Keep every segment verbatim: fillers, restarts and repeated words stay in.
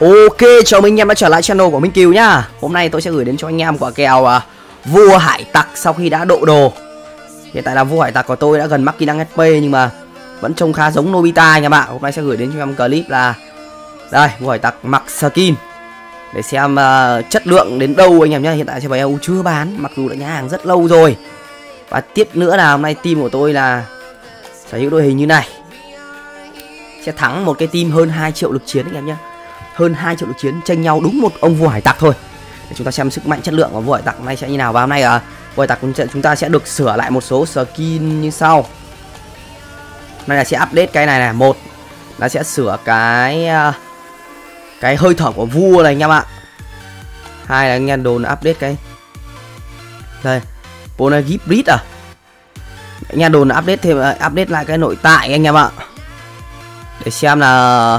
Ok, chào mừng anh em đã trở lại channel của Minh Kiều nhá. Hôm nay tôi sẽ gửi đến cho anh em quả kèo uh, vua hải tặc sau khi đã độ đồ. Hiện tại là vua hải tặc của tôi đã gần mắc kỹ năng ét pê nhưng mà vẫn trông khá giống Nobita anh em ạ. Hôm nay sẽ gửi đến cho em clip là đây, vua hải tặc mặc skin để xem uh, chất lượng đến đâu anh em nhá. Hiện tại trên bài e u chưa bán, mặc dù đã nhá hàng rất lâu rồi. Và tiếp nữa là hôm nay team của tôi là sở hữu đội hình như này, sẽ thắng một cái team hơn hai triệu lực chiến anh em nhá. Hơn hai triệu lực chiến tranh nhau đúng một ông vua hải tặc thôi. Để chúng ta xem sức mạnh chất lượng của vua hải tặc hôm nay sẽ như nào. Và hôm nay uh, vua hải tặc chúng ta sẽ được sửa lại một số skin như sau. Hôm nay là sẽ update cái này này. Một là sẽ sửa cái uh, cái hơi thở của vua này anh em ạ. Hai là nghe đồn update cái đây Ponegibrit à. Nghe đồn update thêm uh, update lại cái nội tại anh em ạ. Để xem là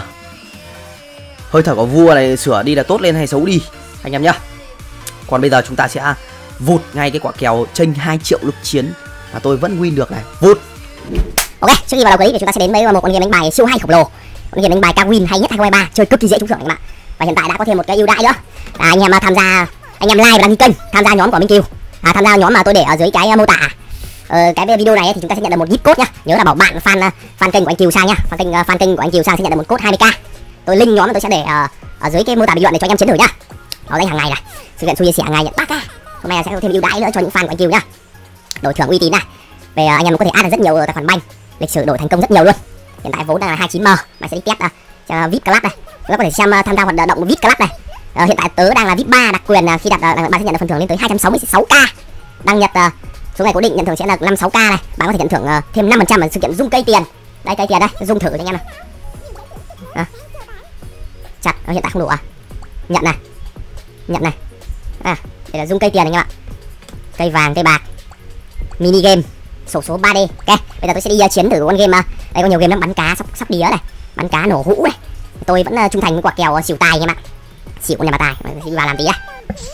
hơi thở của vua này sửa đi là tốt lên hay xấu đi anh em nhá. Còn bây giờ chúng ta sẽ vụt ngay cái quả kèo chênh hai triệu lực chiến mà tôi vẫn win được này. Vụt. Ok, trước khi vào đầu clip thì chúng ta sẽ đến với một con game đánh bài siêu hay khổng lồ. Con game đánh bài cao win hay nhất hai không hai ba, chơi cực kỳ dễ trúng thưởng anh bạn. Và hiện tại đã có thêm một cái ưu đãi nữa. Là anh em tham gia, anh em like và đăng ký kênh, tham gia nhóm của Minh Kiều. À, tham gia nhóm mà tôi để ở dưới cái mô tả. Ờ, cái video này thì chúng ta sẽ nhận được một gift code nhá. Nhớ là bảo bạn fan fan kênh của anh Kiều sang nhá. Fan kênh fan kênh của anh Kiều sang sẽ nhận được một code hai mươi k. Tôi link nhóm tôi sẽ để uh, ở dưới cái mô tả bình luận để cho anh em chiến thử nhá. Đó đây hàng ngày này, sự kiện xui chia sẻ hàng ngày nhận ba k. Hôm nay sẽ có thêm ưu đãi nữa cho những fan của anh Kiều nhá. Đổi thưởng uy tín này. Về uh, anh em có thể add được rất nhiều tài khoản banh, lịch sử đổi thành công rất nhiều luôn. Hiện tại vốn là hai mươi chín m, mày sẽ đi test uh, cho vê i pê Club này. Chúng ta có thể xem uh, tham gia hoạt động vê i pê Club này. Uh, hiện tại tớ đang là vê i pê ba đặc quyền, uh, khi đặt uh, bạn sẽ nhận được phần thưởng lên tới hai trăm sáu mươi sáu k. Đăng nhập uh, số ngày cố định nhận thưởng sẽ là năm sáu k này. Bạn có thể nhận thưởng uh, thêm năm phần trăm ở sự kiện dung cây tiền. Đây cây tiền đây, dung thử cho anh em này. À. Chặt, hiện tại không đủ à. Nhận này. Nhận này. À, đây là dung cây tiền anh em ạ. Cây vàng, cây bạc. Mini game, sổ số ba D. Ok, bây giờ tôi sẽ đi uh, chiến thử con game. Uh, đây có nhiều game lắm, bắn cá sắp sắp đía này. Bắn cá nổ hũ này. Tôi vẫn uh, trung thành với quả kèo uh, xỉu tài anh em ạ. Xỉu con nhà bà tài, đi vào làm tí đây.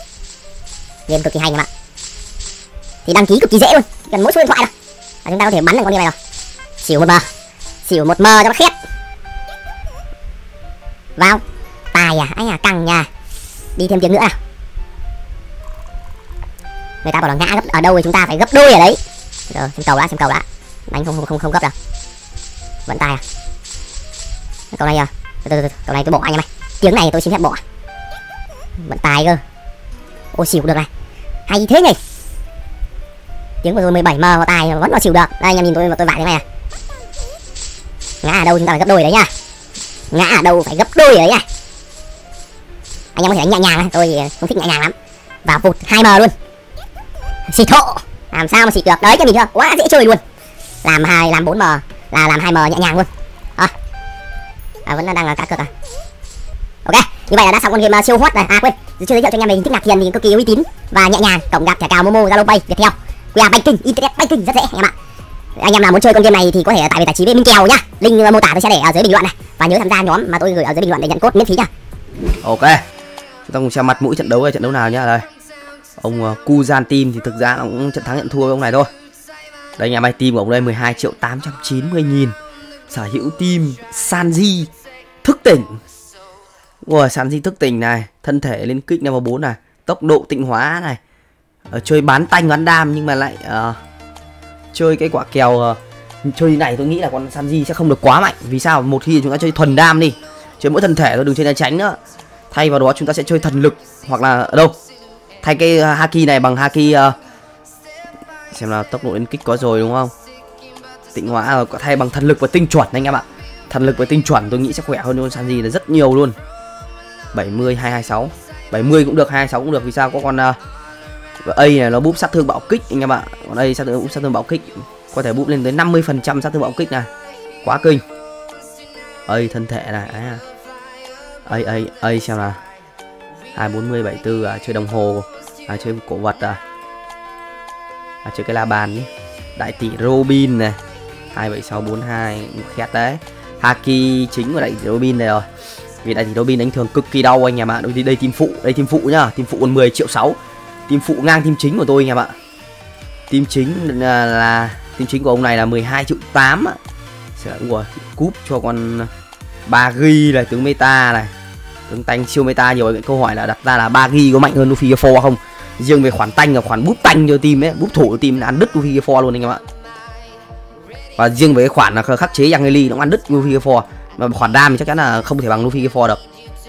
Game cực kỳ hay anh em ạ. Thì đăng ký cực kỳ dễ luôn, cần mỗi số điện thoại đâu. Và chúng ta có thể bắn được con game này rồi. Xỉu một mờ. Xỉu một mờ cho nó khét. Vào. Tài à, ấy à, căng nha. Đi thêm tiếng nữa nào. Người ta bảo là ngã gấp ở đâu thì chúng ta phải gấp đôi ở đấy. Rồi, xem cầu đã, xem cầu đã. Đánh không không không không gấp đâu. Vẫn tài à. Cầu này à. Từ từ từ, cầu này tôi bỏ anh em ơi. Tiếng này tôi xin phép bỏ. Vẫn tài cơ. Ô xỉu được này. Hay thế nhỉ. Tiếng vừa rồi mười bảy m vào tài vẫn vào xỉu được. Đây anh em nhìn tôi tôi vải thế này à. Ngã ở đâu chúng ta phải gấp đôi đấy nhá. Ngã ở đâu phải gấp đôi ở đấy nha. Anh em có thể đánh nhẹ nhàng này, tôi không thích nhẹ nhàng lắm. Vào vụt hai m luôn. Xịt hộ. Làm sao mà xịt được. Đấy cho mình chưa? Quá dễ chơi luôn. Làm hai làm bốn m là làm hai m nhẹ nhàng luôn. À, à vẫn đang là cá cược à. Ok, như vậy là đã xong con game siêu hot này. À quên, chưa giới thiệu cho anh em về hình thức nạp tiền thì cực kỳ uy tín và nhẹ nhàng, cộng gặp thẻ cào Momo, Zalo Pay, Viettel, quy rờ Banking, Internet Banking rất dễ anh em ạ. Anh em nào muốn chơi con game này thì có thể tại vì tài trí với Minh Kèo nhá. Link mô tả tôi sẽ để ở dưới bình luận này. Và nhớ tham gia nhóm mà tôi gửi ở dưới bình luận để nhận code miễn phí nha. Ok, chúng ta cùng xem mặt mũi trận đấu hay trận đấu nào nhá. Đây, ông uh, Kuzan team thì thực ra cũng trận thắng nhận thua với ông này thôi. Đây nhà máy team của ông đây mười hai triệu tám trăm chín mươi nghìn. Sở hữu team Sanji thức tỉnh. Ui, Sanji thức tỉnh này, thân thể lên kích level bốn này, tốc độ tịnh hóa này. Ở chơi bán tanh bán đam nhưng mà lại uh, chơi cái quả kèo uh, chơi này tôi nghĩ là con Sanji sẽ không được quá mạnh. Vì sao? Một khi chúng ta chơi thuần đam đi, chơi mỗi thân thể thôi, đừng chơi né tránh nữa. Thay vào đó chúng ta sẽ chơi thần lực hoặc là ở đâu thay cái uh, haki này bằng haki uh, xem là tốc độ lên kích có rồi đúng không, tịnh hóa uh, thay bằng thần lực và tinh chuẩn anh em ạ. Thần lực và tinh chuẩn tôi nghĩ sẽ khỏe hơn con Sanji là rất nhiều luôn. Bảy mươi hai hai sáu, bảy mươi cũng được, hai hai sáu cũng được. Vì sao? Có con uh, A này nó búp sát thương bạo kích anh em ạ. Còn A sát thương búp sát thương bạo kích có thể búp lên tới năm mươi phần trăm sát thương bạo kích này, quá kinh. A thân thể này, à. A A A xem là hai bốn mươi bảy tư à, chơi đồng hồ, à, chơi cổ vật à, à chơi cái la bàn nhé. Đại tỷ Robin này hai bảy sáu bốn hai khét đấy. Haki chính của đại tỷ Robin này rồi. Vì đại tỷ Robin đánh thường cực kỳ đau anh em ạ. Đây đây team phụ, đây team phụ nhá, team phụ còn mười triệu sáu. Team phụ ngang team chính của tôi anh em ạ. Team chính là, là team chính của ông này là mười hai triệu tám ạ. Sẽ ủa, cúp cho con ba gi này, tướng meta này. Tướng tanh siêu meta nhiều. Cái câu hỏi là đặt ra là Bagi có mạnh hơn Luffy Gear không? Riêng về khoản tanh là khoản búp tanh cho team ấy, búp thủ cho team là ăn đứt Luffy Gear luôn anh em ạ. Và riêng về cái khoản là khắc chế Yangeli nó cũng ăn đứt Luffy Gear, mà khoản đam thì chắc chắn là không thể bằng Luffy Gear được.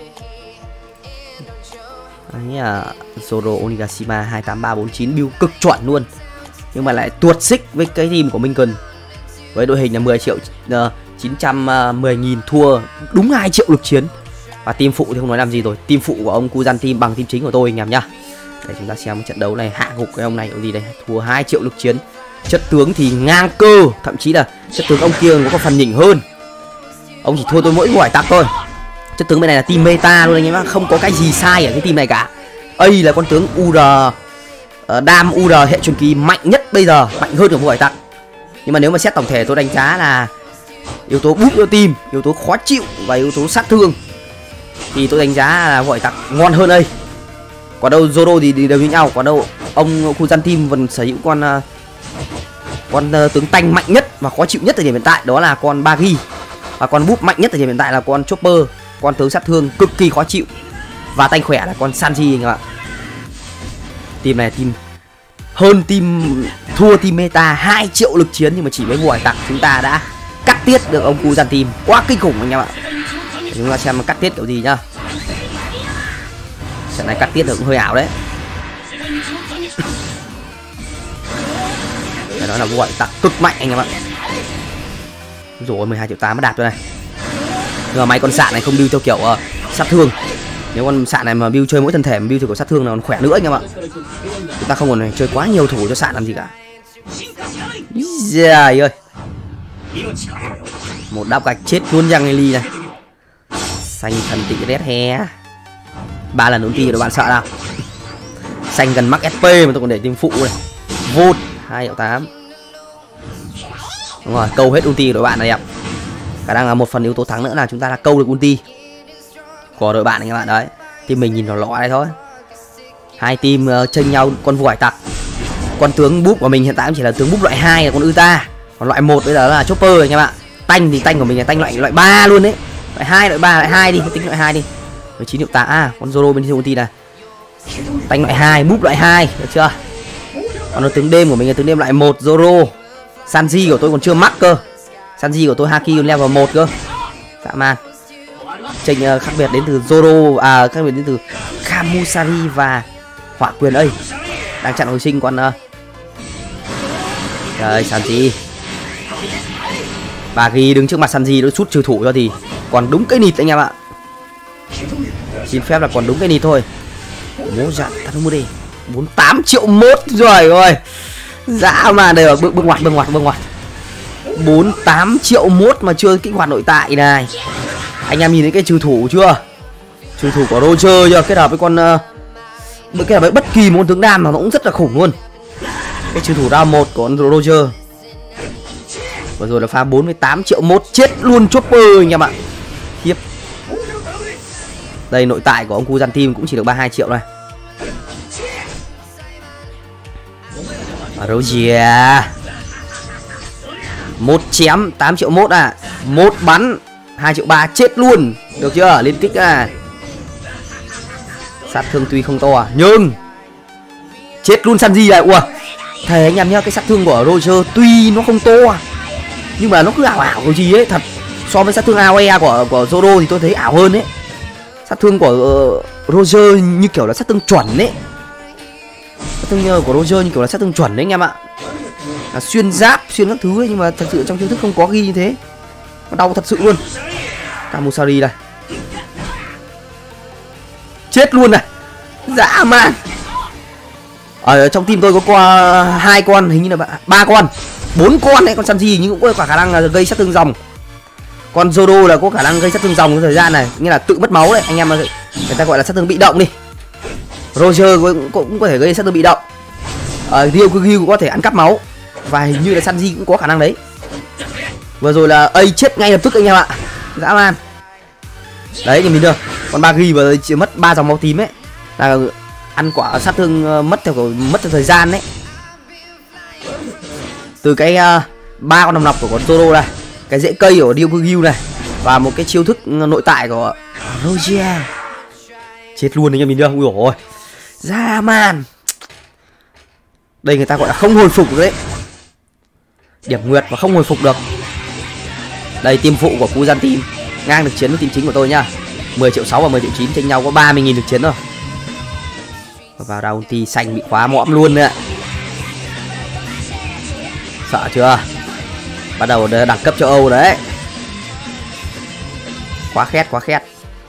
Đấy là Zoro Onigashima hai tám ba bốn chín build cực chuẩn luôn, nhưng mà lại tuột xích với cái team của Minken với đội hình là mười triệu chín trăm mười nghìn, thua đúng hai triệu lực chiến. Và team phụ thì không nói làm gì rồi, team phụ của ông Kuzan Team bằng team chính của tôi anh em nhá. Để chúng ta xem trận đấu này, hạ gục cái ông này ông gì đây, thua hai triệu lực chiến. Chất tướng thì ngang cơ, thậm chí là chất tướng ông kia có phần nhỉnh hơn. Ông chỉ thua tôi mỗi quả tắc thôi. Chất tướng bên này là team meta luôn anh em ạ, không có cái gì sai ở cái team này cả. A là con tướng u rờ uh, Đam u rờ hệ truyền kỳ mạnh nhất bây giờ, mạnh hơn cả vua hải tặc. Nhưng mà nếu mà xét tổng thể tôi đánh giá là yếu tố búp cho team, yếu tố khó chịu và yếu tố sát thương thì tôi đánh giá là vua hải tặc ngon hơn A. Còn đâu Zoro thì đều như nhau, còn đâu ông Kuzan Team vẫn sở hữu con uh, con uh, tướng tanh mạnh nhất và khó chịu nhất thời điểm hiện tại, đó là con Bagi. Và con búp mạnh nhất thời điểm hiện tại là con Chopper, con tướng sát thương cực kỳ khó chịu. Và tanh khỏe là con Sanji anh em ạ. Team này team hơn team, thua team meta hai triệu lực chiến, nhưng mà chỉ với vua hải tặc chúng ta đã cắt tiết được ông Kuzan Team, quá kinh khủng anh em ạ. Để chúng ta xem cắt tiết kiểu gì nhá. Trận này cắt tiết được cũng hơi ảo đấy. Phải nói là vua hải tặc cực mạnh anh em ạ. Rồi mười hai triệu tám mới đạt rồi này. Nhưng mà may con sạn này không build theo kiểu uh, sát thương. Nếu con sạn này mà build chơi mỗi thân thể mà build theo kiểu sát thương là còn khỏe nữa anh em ạ. Chúng ta không còn chơi quá nhiều thủ cho sạn làm gì cả. Dài ơi. Một đáp gạch chết luôn Yangeli này. Xanh thần tị Red Hair. Ba lần ulti rồi bạn sợ nào. Xanh gần mắc ét pê mà tôi còn để team phụ này. Vột hai triệu tám. Đúng rồi, câu hết ulti của đội bạn này đẹp. Khả năng là một phần yếu tố thắng nữa là chúng ta đã câu được ulti của đội bạn này các bạn đấy. Team mình nhìn nó lọ đây thôi. Hai team uh, chênh nhau con vua hải tặc. Con tướng búp của mình hiện tại cũng chỉ là tướng búp loại hai là con Uta. Còn loại một bây giờ là Chopper anh em ạ. Tanh thì tanh của mình là tanh loại loại ba luôn đấy. Loại hai, loại ba, loại hai đi, tính loại hai đi. mười chín triệu tám. À, con Zoro bên trên ulti này. Tanh loại hai, búp loại hai, được chưa? Còn nó tướng đêm của mình là tướng đêm loại một Zoro. Sanji của tôi còn chưa mắc cơ. Sanji của tôi Haki level một cơ. Dã man. Chênh uh, khác biệt đến từ Zoro, à khác biệt đến từ Kamusari và Hỏa Quyền A. Đang chặn hồi sinh con uh... Trời Sanji. Bagi đứng trước mặt Sanji nó sút trừ thủ cho thì còn đúng cái nịt anh em ạ. Xin phép là còn đúng cái nịt thôi. Bố dặn thật mua đi. bốn mươi tám triệu mốt rồi rồi. Dã mà đây là bước bước ngoặt bước ngoặt bước ngoặt. bốn mươi tám triệu mốt mà chưa kích hoạt nội tại này. Anh em nhìn thấy cái trừ thủ chưa? Trừ thủ của Roger chưa? Kết hợp với con uh, kết hợp với bất kỳ môn tướng đam mà nó cũng rất là khủng luôn. Cái trừ thủ round một của con Roger. Vừa rồi là pha bốn mươi tám triệu mốt chết luôn Chopper anh em ạ. Khiếp. Đây nội tại của ông Kuzan Team cũng chỉ được ba mươi hai triệu này. Roger. Một chém tám triệu mốt à. Một bắn hai triệu ba chết luôn. Được chưa? Liên kích à. Sát thương tuy không to nhưng chết luôn Sanji này. Ủa. Thề anh em nhá, cái sát thương của Roger tuy nó không to nhưng mà nó cứ ảo ảo cái gì ấy thật. So với sát thương a o e của của Zoro thì tôi thấy ảo hơn ấy. Sát thương của uh, Roger như kiểu là sát thương chuẩn ấy. Sát thương của Roger như kiểu là sát thương chuẩn đấy anh em ạ. Là xuyên giáp, xuyên các thứ ấy, nhưng mà thật sự trong chiêu thức không có ghi như thế. Nó đau thật sự luôn. Kamusari này. Chết luôn này. Dã man. Ở trong team tôi có qua hai con, hình như là ba con, bốn con đấy, con Sanji nhưng cũng có cả khả năng là gây sát thương dòng. Con Zoro là có khả năng gây sát thương dòng cái thời gian này, như là tự mất máu đấy, anh em mà người ta gọi là sát thương bị động đi. Roger cũng, cũng có thể gây sát thương bị động. Ở uh, Ryokugyu cũng có thể ăn cắp máu và hình như là Sanji cũng có khả năng đấy. Vừa rồi là A chết ngay lập tức anh em ạ. Dã man. Đấy nhìn mình được. Con Bagi vừa chỉ mất ba dòng máu tím ấy. Là ăn quả sát thương mất theo mất theo thời gian đấy. Từ cái ba uh, con đồng nọc của con Zoro này, cái rễ cây của Ryokugyu này và một cái chiêu thức nội tại của Roger. Chết luôn anh em nhìn chưa? Ui dồi ôi. Ra man. Đây người ta gọi là không hồi phục đấy. Điểm nguyệt và không hồi phục được. Đây team phụ của Cú Gian Team ngang được chiến với team chính của tôi nhá. mười triệu sáu và mười triệu chín chênh nhau có ba mươi nghìn được chiến rồi. Và vào ra ulti xanh bị khóa mõm luôn đấy ạ. Sợ chưa? Bắt đầu đẳng cấp châu Âu đấy. Quá khét quá khét.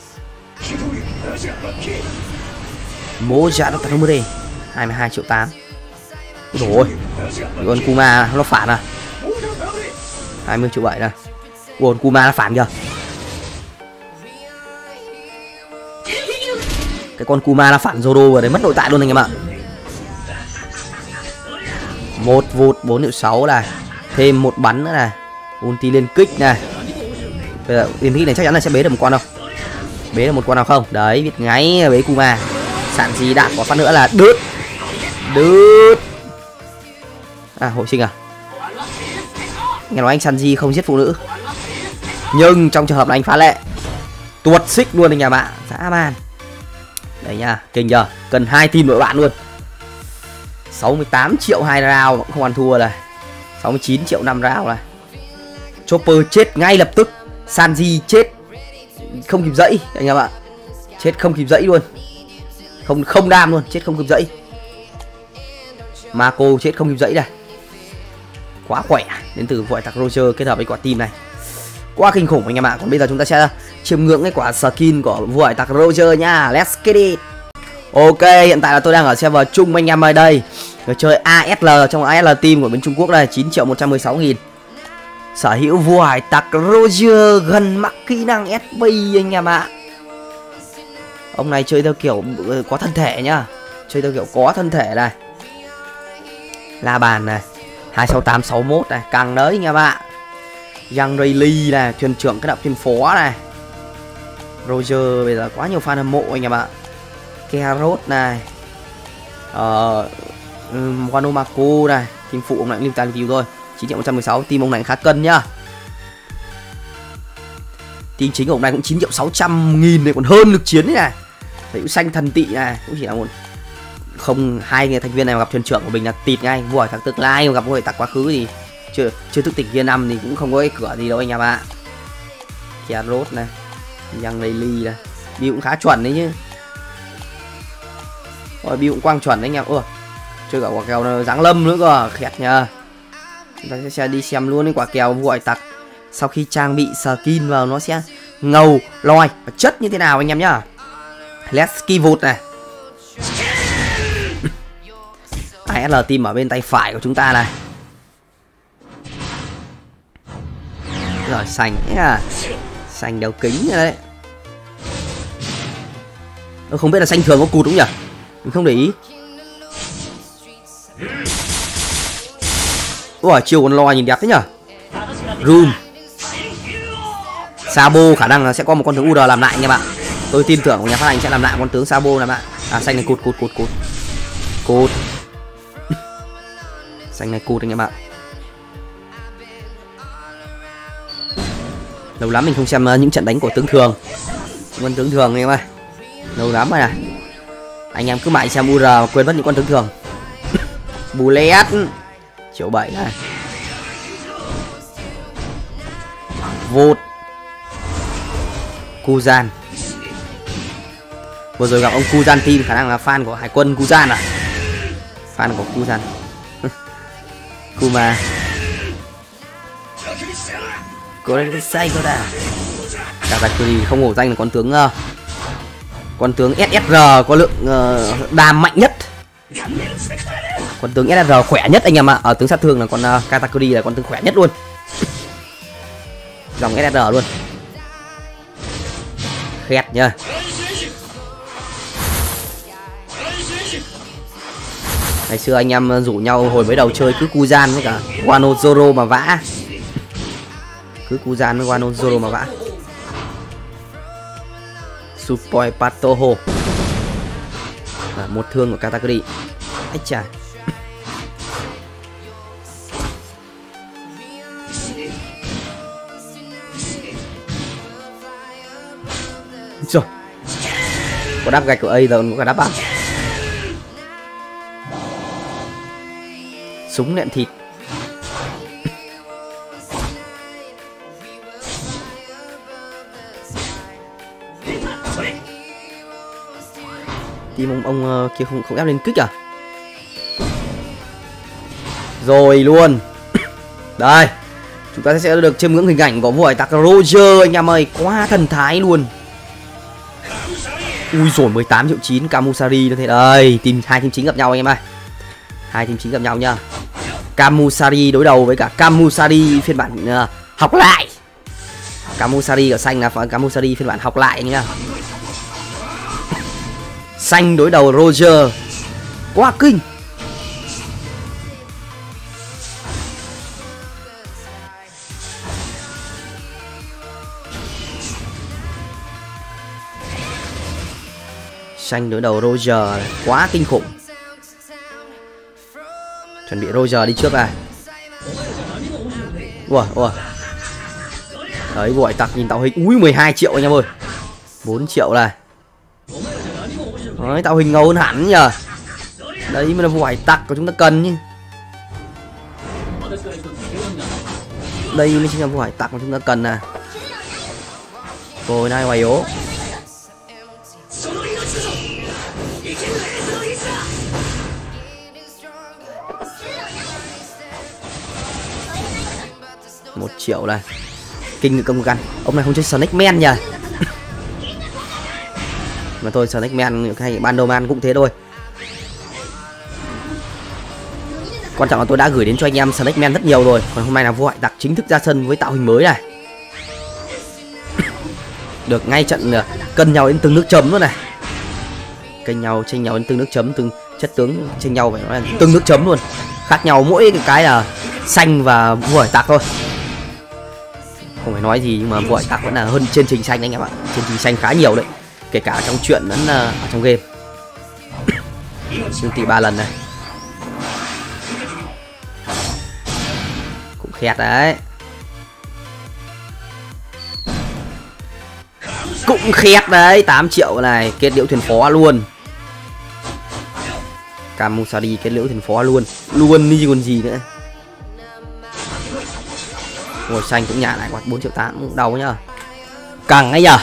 Mô giá nó tao đi hai mươi hai triệu tám. Ôi con Kuma nó phản à. hai mươi triệu bảy này. Ủa Kuma nó phản kìa. Cái con Kuma nó phản Zoro vừa đấy mất nội tại luôn anh em ạ. Một vụt bốn triệu sáu này. Thêm một bắn nữa này. Ulti lên kích này. Bây giờ liên kích này chắc chắn là sẽ bế được một con đâu. Bế được một con nào không? Đấy biết ngáy bế Kuma. Sạn gì đạn có phát nữa là đứt. Đứt. À hội sinh à? Nghe nói anh Sanji không giết phụ nữ. Nhưng trong trường hợp này anh phá lệ. Tuột xích luôn anh nhà bạn. Dã man. Đấy nha, kinh chưa? Cần hai team đội bạn luôn. sáu mươi tám triệu hai round cũng không ăn thua này. sáu mươi chín triệu năm round này. Chopper chết ngay lập tức. Sanji chết không kịp dẫy anh em ạ. Chết không kịp dẫy luôn. Không không đam luôn, chết không kịp dẫy. Marco chết không kịp dẫy này. Quá khỏe đến từ vội tặc Roger kết hợp với quả team này. Quá kinh khủng anh em ạ. Còn bây giờ chúng ta sẽ chiêm ngưỡng cái quả skin của vội tặc Roger nha. Let's get it. Ok, hiện tại là tôi đang ở server chung anh em ơi đây. Người chơi a ét lờ trong a ét lờ team của bên Trung Quốc đây, chín triệu một trăm mười sáu nghìn. Sở hữu vua hải tặc Roger gần mắc kỹ năng ét pê anh em ạ. Ông này chơi theo kiểu có thân thể nhá. Chơi theo kiểu có thân thể này. La bàn này hai sáu tám sáu mốt này, càng đấy anh em ạ. Young Rayleigh này, thuyền trưởng cái đạo thuyền phó này. Roger bây giờ quá nhiều fan hâm mộ anh em ạ. Carrot này. Ờ um, Wano Mako này, team phụ ông này cũng liên toàn review thôi. chín triệu một trăm mười sáu, team ông này khá cân nhá. Team chính của ông này cũng chín triệu sáu trăm nghìn này, còn hơn lực chiến đấy này. Thấy xanh thần tị này, cũng chỉ là một không hai người thành viên này mà gặp thuyền trưởng của mình là tịt ngay. Vua hải tặc tương lai mà gặp vua hải tặc quá khứ thì chưa chưa thức tỉnh kia năm thì cũng không có cái cửa gì đâu anh em ạ. Carrot này, Young Rayleigh này, build cũng khá chuẩn đấy chứ. Rồi build cũng quang chuẩn đấy anh em. Ủa, chơi cả quả kèo giáng lâm nữa cơ, khẹt nha. Chúng ta sẽ đi xem luôn cái quả kèo vua hải tặc sau khi trang bị skin vào nó sẽ ngầu lòi và chất như thế nào anh em nhá. Let's ski vụt này. a ét lờ team ở bên tay phải của chúng ta này. Rồi xanh à. Xanh đeo kính đấy. Tôi không biết là xanh thường có cụt đúng nhỉ? Mình không để ý. Ủa chiều con lo nhìn đẹp thế nhở. Room Sabo khả năng là sẽ có một con tướng u rờ làm lại anh em ạ. Tôi tin tưởng của nhà phát hành sẽ làm lại con tướng Sabo làm ạ. À xanh này cụt cụt cụt cụt cụt. Xanh này cụt anh em ạ. Lâu lắm mình không xem những trận đánh của tướng thường. Quân tướng thường anh em ơi. Lâu lắm rồi này. Anh em cứ mãi xem u rờ quên mất những con tướng thường. Bullet triệu bảy này. Vột Kuzan. Vừa rồi gặp ông Kuzan team khả năng là fan của hải quân Kuzan à. Fan của Kuzan. Kuma. Cô đây say cô ta. Katakuri không hổ danh là con tướng uh, con tướng ét ét rờ có lượng uh, đam mạnh nhất. Con tướng ét ét rờ khỏe nhất anh em ạ. Ở tướng sát thương là con uh, Katakuri là con tướng khỏe nhất luôn. Dòng ét ét rờ luôn. Khét nha. Ngày xưa anh em rủ nhau hồi mới đầu chơi cứ Kuzan với cả Wano Zoro mà vã. Cứ Kuzan với Wano Zoro mà vã. Supoi Patoho à, một thương của Katakuri. Ách chà. Rồi Có đáp gạch của A giờ có cả đáp băng. Súng nện thịt. Team ông ông kia không không ép lên kích à? Rồi luôn. Đây, chúng ta sẽ được chiêm ngưỡng hình ảnh của vua hải tặc Roger anh em ơi, quá thần thái luôn. Ui rồi mười tám triệu chín Kamusari như thế đây, team hai team chính gặp nhau anh em ơi. Hai team chính gặp nhau nha. Kamusari đối đầu với cả Kamusari phiên bản uh, học lại. Kamusari ở xanh là Kamusari phiên bản học lại anh nhá. Xanh đối đầu Roger. Quá kinh. Xanh đối đầu Roger, quá kinh khủng. Chuẩn bị Roger đi trước này. Ủa ủa. Đấy vua hải tặc nhìn tạo hình. Ui mười hai triệu anh em ơi. bốn triệu này. Đấy, tạo hình ngầu hơn hẳn nhờ. Đấy mới là vua hải tặc của chúng ta cần nhỉ. Đây mới chính là vua hải tặc mà chúng ta cần nè. Rồi này hoài ố. Một triệu này. Kinh người công gan. Ông này không chơi Snake Man nhỉ. Mà thôi Snake Man hay Bando Man cũng thế thôi. Quan trọng là tôi đã gửi đến cho anh em Snake Man rất nhiều rồi. Còn hôm nay là vua hải tặc chính thức ra sân với tạo hình mới này. Được ngay trận cân nhau đến từng nước chấm luôn này. Cân nhau tranh nhau đến từng nước chấm, từng chất tướng tranh nhau phải nói là từng nước chấm luôn. Khác nhau mỗi cái là xanh và vua hải tặc thôi. Không phải nói gì nhưng mà vua hải tặc vẫn là hơn trên trình xanh anh em ạ. Trên trình xanh khá nhiều đấy. Kể cả trong chuyện lẫn ở trong game. Ulti ba lần này. Cũng khét đấy. Cũng khét đấy, tám triệu này, kết liễu thuyền phó luôn. Kamusari kết liễu thuyền phó luôn. Luôn đi còn gì nữa. Ngồi xanh cũng nhả lại quạt bốn triệu tám cũng đau nhá. Căng ấy nhờ.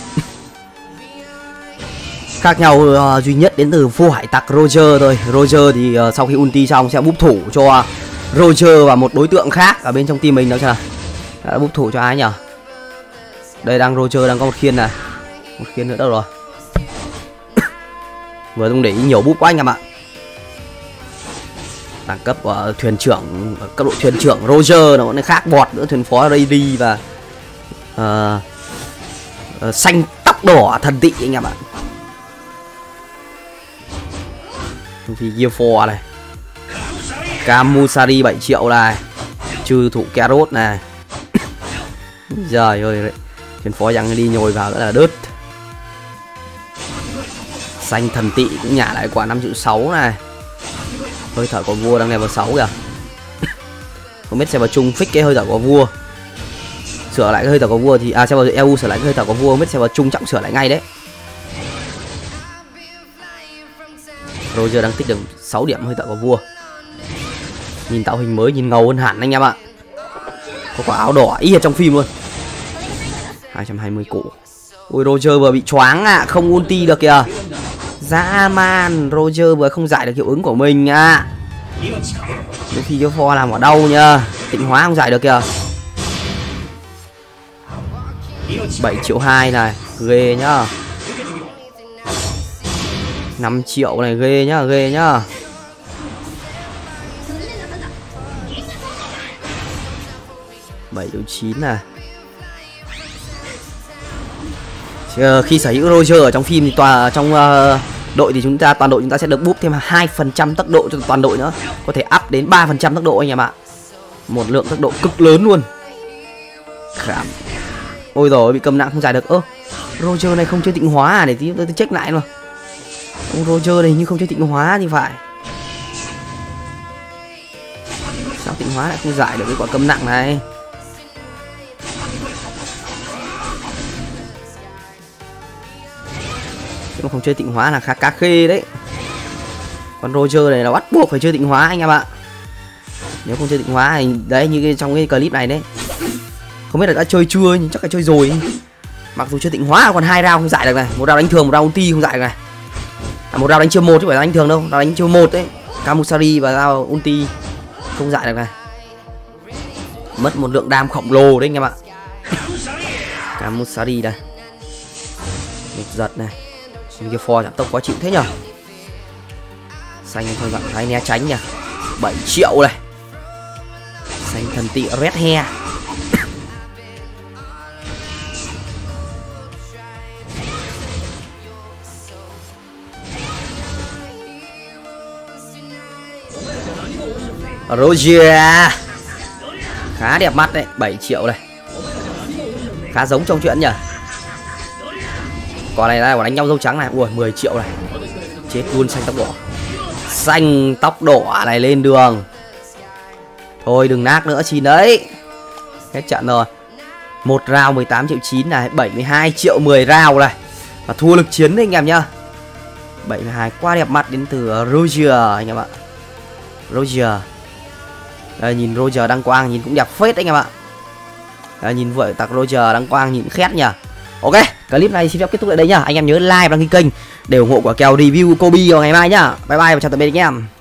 Khác nhau uh, duy nhất đến từ vua hải tặc Roger thôi. Roger thì uh, sau khi ulti xong sẽ búp thủ cho Roger và một đối tượng khác ở bên trong team mình đó chưa? Đã búp thủ cho ai nhỉ? Đây đang Roger đang có một khiên này. Một khiên nữa đâu rồi? Vừa không để ý nhiều búp quá anh em ạ. Đẳng cấp của thuyền trưởng, cấp độ thuyền trưởng Roger nó vẫn khác bọt nữa, thuyền phó Lady và uh, uh, xanh tóc đỏ thần tị anh em ạ. Thì Gear bốn này. Kamusari bảy triệu này. Trừ thủ Carrot này. Trời ơi, thuyền phó dăng đi nhồi vào nữa là đứt. Xanh thần tị cũng nhả lại quả năm triệu sáu này. Hơi thở của vua đang level sáu kìa. Không biết xem vào chung fix cái hơi thở của vua. Sửa lại cái hơi thở của vua thì à xem vào e u sửa lại cái hơi thở của vua, không biết xem vào chung trọng sửa lại ngay đấy. Roger đang tích được sáu điểm hơi thở của vua. Nhìn tạo hình mới nhìn ngầu hơn hẳn anh em ạ. Có quả áo đỏ y ở trong phim luôn. hai trăm hai mươi củ. Ui Roger vừa bị choáng ạ, à, không ulti được kìa. Dã man, Roger vừa không giải được hiệu ứng của mình à. Đôi khi cái pho làm ở đâu nhá. Tịnh hóa không giải được kìa. bảy triệu hai này, ghê nhá. năm triệu này ghê nhá, ghê nhá. bảy triệu chín này. Khi sở hữu Roger ở trong phim thì toàn trong uh, đội thì chúng ta toàn đội chúng ta sẽ được búp thêm hai phần trăm tốc độ cho toàn đội nữa, có thể up đến ba phần trăm tốc độ anh em ạ. Một lượng tốc độ cực lớn luôn. Khảm. Ôi rồi bị cầm nặng không giải được. Ơ, Roger này không chơi tịnh hóa à, để tí tôi check lại mà. Ông Roger này như không chơi tịnh hóa thì phải. Sao tịnh hóa lại không giải được cái quả cầm nặng này? Nhưng mà không chơi tịnh hóa là khá cá khê đấy. Con Roger này là bắt buộc phải chơi tịnh hóa anh em ạ. Nếu không chơi tịnh hóa thì đấy, như cái, trong cái clip này đấy, không biết là đã chơi chưa nhưng chắc là chơi rồi. Mặc dù chơi tịnh hóa còn hai round không giải được này, một round đánh thường, một round ulti không giải được này. À, một round đánh chiêu một chứ không phải là đánh thường đâu, round đánh chiêu một đấy, Kamusari và round ulti không giải được này. Mất một lượng đam khổng lồ đấy anh em ạ. Kamusari đây, một giật này, cái for giảm tốc quá chịu thế nhở. Xanh thôi bạn thấy né tránh nhỉ. bảy triệu này. Xanh thần tị red hair. Roger khá đẹp mắt đấy, bảy triệu này, khá giống trong chuyện nhỉ. Còn này là quả đánh nhau dâu trắng này, ui mười triệu này, chết luôn. Xanh tóc đỏ, xanh tóc đỏ này lên đường. Thôi đừng nát nữa chín đấy, hết trận rồi. Một round mười tám triệu chín này, bảy mươi hai triệu mười round này, và thua lực chiến đấy anh em nhá. bảy mươi hai quá đẹp mắt đến từ Roger anh em ạ. Roger đây, nhìn Roger đăng quang nhìn cũng đẹp phết anh em ạ. Đây, nhìn vậy tặc Roger đăng quang nhìn khét nhỉ. Ok, clip này xin phép kết thúc tại đây nhá. Anh em nhớ like và đăng ký kênh để ủng hộ quả kèo review Kobe vào ngày mai nhá. Bye bye và chào tạm biệt anh em.